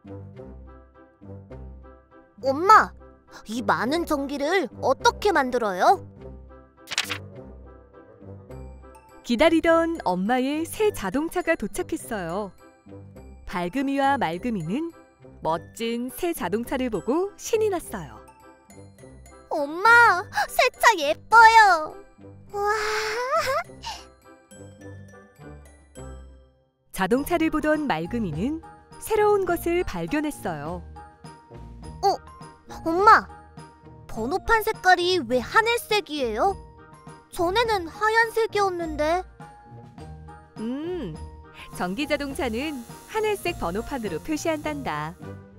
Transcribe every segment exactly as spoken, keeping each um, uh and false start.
엄마, 이 많은 전기를 어떻게 만들어요? 기다리던 엄마의 새 자동차가 도착했어요. 밝음이와 맑음이는 멋진 새 자동차를 보고 신이 났어요. 엄마, 새 차 예뻐요. 와. 자동차를 보던 맑음이는 새로운 것을 발견했어요. 엄마, 번호판 색깔이 왜 하늘색이에요? 전에는 하얀색이었는데. 음, 전기자동차는 하늘색 번호판으로 표시한단다.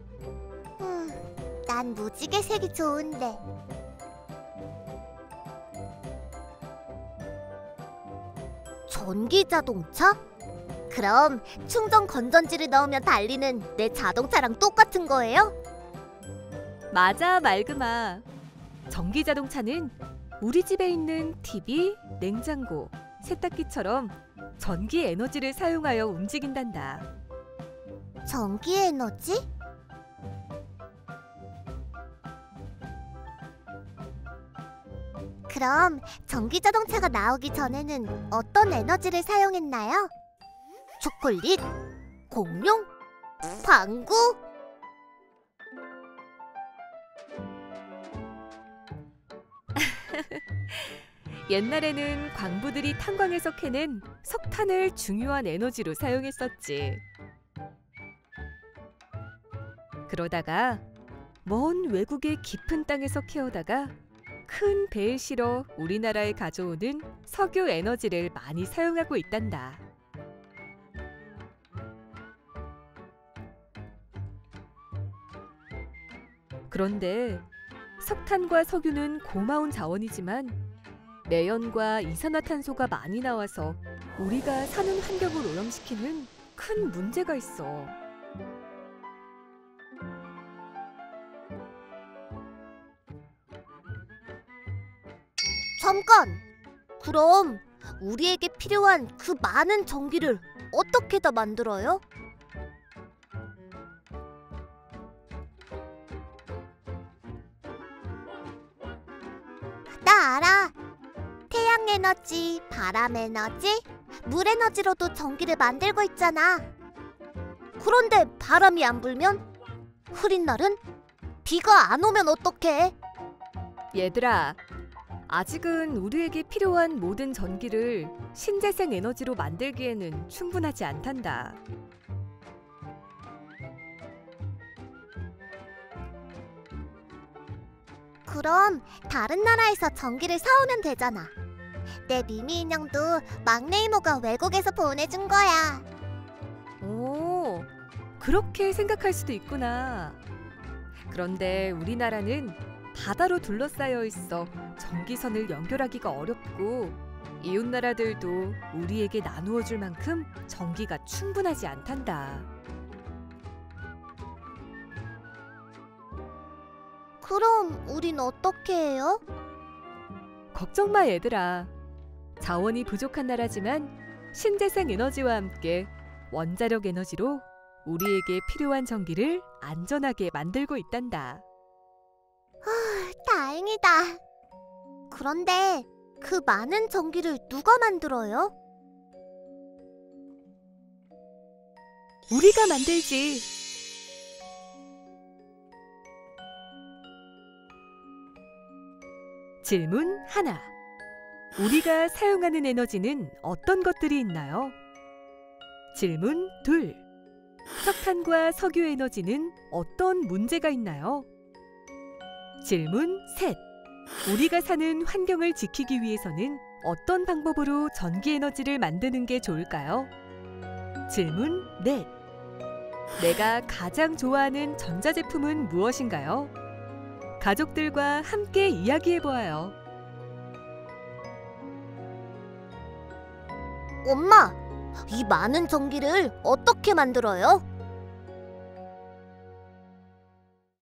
음, 난 무지개 색이 좋은데. 전기자동차? 그럼 충전 건전지를 넣으면 달리는 내 자동차랑 똑같은 거예요? 맞아, 맑음아. 전기자동차는 우리 집에 있는 티비, 냉장고, 세탁기처럼 전기 에너지를 사용하여 움직인단다. 전기 에너지? 그럼 전기자동차가 나오기 전에는 어떤 에너지를 사용했나요? 초콜릿? 공룡? 방구? 옛날에는 광부들이 탄광에서 캐낸 석탄을 중요한 에너지로 사용했었지. 그러다가 먼 외국의 깊은 땅에서 캐오다가 큰 배에 실어 우리나라에 가져오는 석유 에너지를 많이 사용하고 있단다. 그런데 석탄과 석유는 고마운 자원이지만 매연과 이산화탄소가 많이 나와서 우리가 사는 환경을 오염시키는 큰 문제가 있어. 잠깐! 그럼 우리에게 필요한 그 많은 전기를 어떻게 다 만들어요? 나 알아! 태양 에너지, 바람 에너지, 물 에너지로도 전기를 만들고 있잖아. 그런데 바람이 안 불면? 흐린 날은? 비가 안 오면 어떡해? 얘들아, 아직은 우리에게 필요한 모든 전기를 신재생 에너지로 만들기에는 충분하지 않단다. 그럼 다른 나라에서 전기를 사오면 되잖아. 내 미미 인형도 막내 이모가 외국에서 보내준 거야. 오, 그렇게 생각할 수도 있구나. 그런데 우리나라는 바다로 둘러싸여 있어 전기선을 연결하기가 어렵고 이웃 나라들도 우리에게 나누어 줄 만큼 전기가 충분하지 않단다. 그럼 우린 어떻게 해요? 걱정 마, 얘들아. 자원이 부족한 나라지만 신재생 에너지와 함께 원자력 에너지로 우리에게 필요한 전기를 안전하게 만들고 있단다. 다행이다. 그런데 그 많은 전기를 누가 만들어요? 우리가 만들지. 질문 하나. 우리가 사용하는 에너지는 어떤 것들이 있나요? 질문 둘. 석탄과 석유 에너지는 어떤 문제가 있나요? 질문 셋. 우리가 사는 환경을 지키기 위해서는 어떤 방법으로 전기 에너지를 만드는 게 좋을까요? 질문 넷. 내가 가장 좋아하는 전자제품은 무엇인가요? 가족들과 함께 이야기해보아요. 엄마, 이 많은 전기를 어떻게 만들어요?